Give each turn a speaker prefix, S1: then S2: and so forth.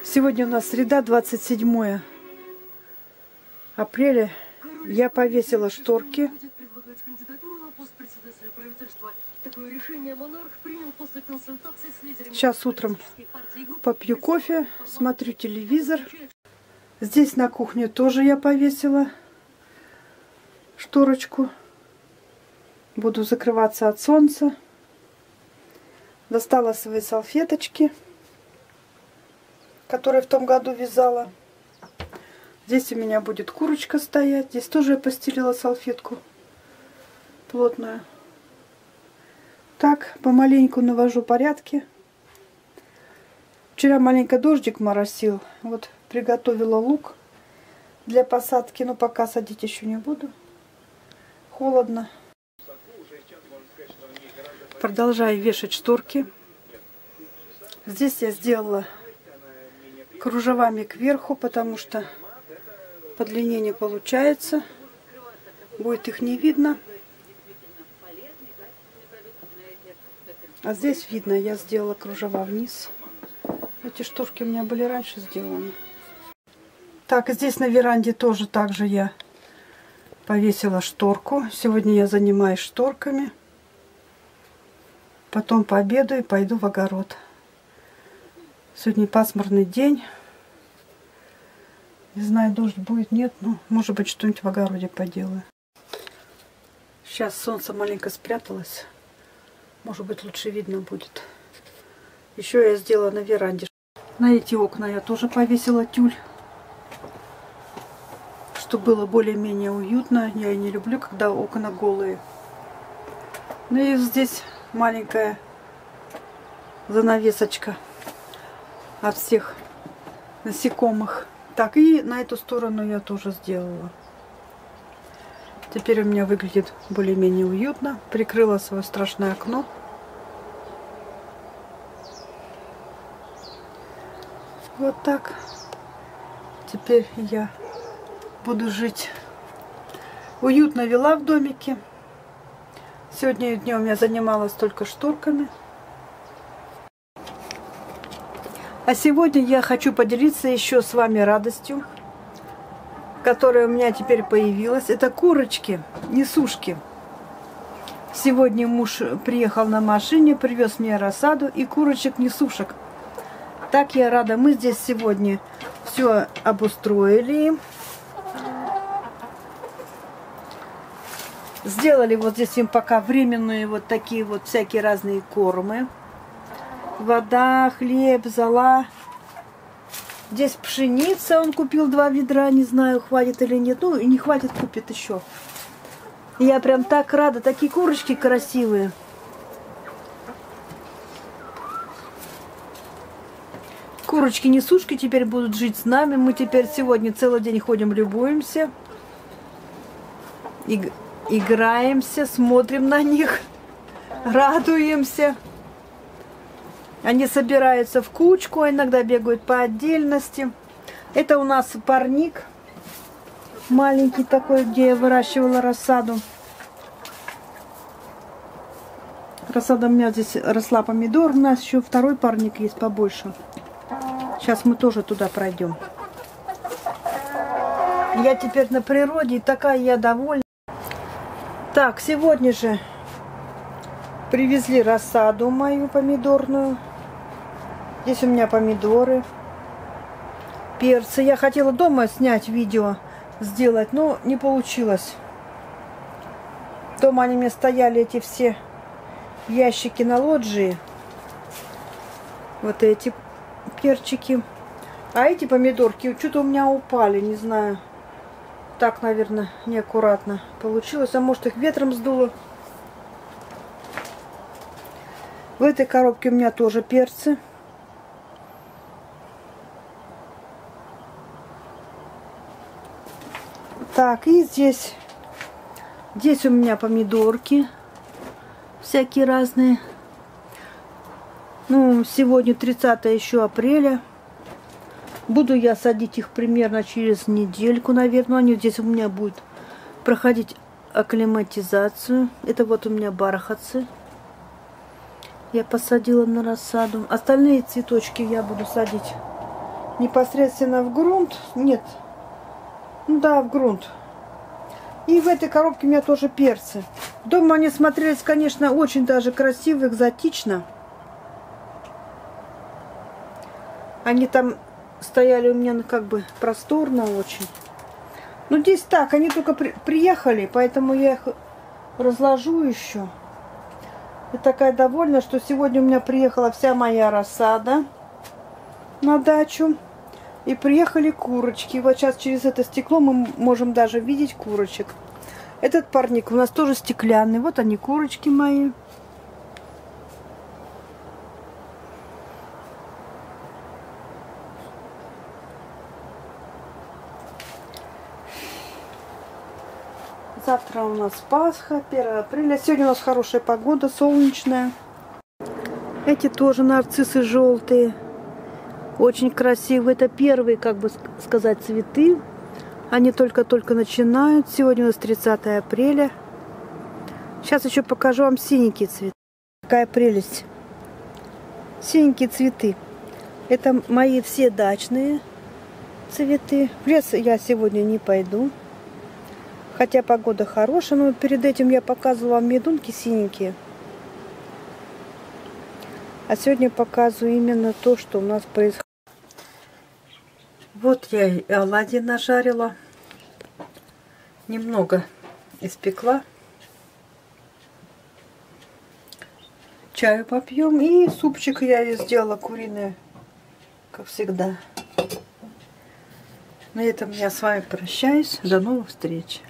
S1: Сегодня у нас среда, 27 апреля. Я повесила шторки. Сейчас утром попью кофе, смотрю телевизор. Здесь на кухне тоже я повесила шторочку. Буду закрываться от солнца. Достала свои салфеточки, которые в том году вязала. Здесь у меня будет курочка стоять. Здесь тоже я постелила салфетку плотную. Так, помаленьку навожу порядки. Вчера маленько дождик моросил. Вот приготовила лук для посадки. Но пока садить еще не буду. Холодно. Продолжаю вешать шторки. Здесь я сделала кружевами кверху, потому что по длине не получается. Будет их не видно. А здесь видно, я сделала кружева вниз. Эти шторки у меня были раньше сделаны. Так, здесь на веранде тоже так же я повесила шторку. Сегодня я занимаюсь шторками. Потом пообедаю и пойду в огород. Сегодня пасмурный день. Не знаю, дождь будет, нет. Ну, может быть, что-нибудь в огороде поделаю. Сейчас солнце маленько спряталось. Может быть, лучше видно будет. Еще я сделала на веранде. На эти окна я тоже повесила тюль. Чтобы было более-менее уютно. Я и не люблю, когда окна голые. Ну и здесь маленькая занавесочка от всех насекомых. Так, и на эту сторону я тоже сделала. Теперь у меня выглядит более-менее уютно. Прикрыла свое страшное окно. Вот так. Теперь я буду жить. Уютно вела в домике. Сегодня днем я занималась только шторками. А сегодня я хочу поделиться еще с вами радостью, которая у меня теперь появилась. Это курочки, несушки. Сегодня муж приехал на машине, привез мне рассаду и курочек-несушек. Так я рада. Мы здесь сегодня все обустроили. Сделали вот здесь им пока временные вот такие вот всякие разные кормы. Вода, хлеб, зола. Здесь пшеница. Он купил 2 ведра. Не знаю, хватит или нет. Ну, и не хватит, купит еще. Я прям так рада. Такие курочки красивые. Курочки-несушки теперь будут жить с нами. Мы теперь сегодня целый день ходим, любуемся. Играемся, смотрим на них. Радуемся. Они собираются в кучку, а иногда бегают по отдельности. Это у нас парник маленький такой, где я выращивала рассаду. Рассада у меня здесь росла помидор. У нас еще второй парник есть побольше. Сейчас мы тоже туда пройдем. Я теперь на природе, и такая я довольна. Так, сегодня же привезли рассаду мою помидорную. Здесь у меня помидоры, перцы. Я хотела дома снять видео, сделать, но не получилось. Дома они у меня стояли, эти все ящики на лоджии. Вот эти перчики. А эти помидорки что-то у меня упали, не знаю. Так, наверное, неаккуратно получилось. А может, их ветром сдуло. В этой коробке у меня тоже перцы. Так, и здесь у меня помидорки всякие разные. Ну, сегодня 30 еще апреля. Буду я садить их примерно через недельку, наверное. Они здесь у меня будут проходить акклиматизацию. Это вот у меня бархатцы. Я посадила на рассаду. Остальные цветочки я буду садить непосредственно в грунт. Нет. Ну да, в грунт. И в этой коробке у меня тоже перцы. Дома они смотрелись, конечно, очень даже красиво, экзотично. Они там стояли у меня как бы просторно очень. Ну здесь так, они только приехали, поэтому я их разложу еще. Я такая довольна, что сегодня у меня приехала вся моя рассада на дачу. И приехали курочки. Вот сейчас через это стекло мы можем даже видеть курочек. Этот парник у нас тоже стеклянный. Вот они, курочки мои. Завтра у нас Пасха, 1 апреля. Сегодня у нас хорошая погода, солнечная. Эти тоже нарциссы желтые. Очень красивые. Это первые, как бы сказать, цветы. Они только-только начинают. Сегодня у нас 30 апреля. Сейчас еще покажу вам синенькие цветы. Какая прелесть. Синенькие цветы. Это мои все дачные цветы. В лес я сегодня не пойду. Хотя погода хорошая. Но перед этим я показывала вам медунки синенькие. А сегодня показываю именно то, что у нас происходит. Вот я и оладьи нажарила. Немного испекла. Чаю попьем. И супчик я сделала куриный, как всегда. На этом я с вами прощаюсь. До новых встреч.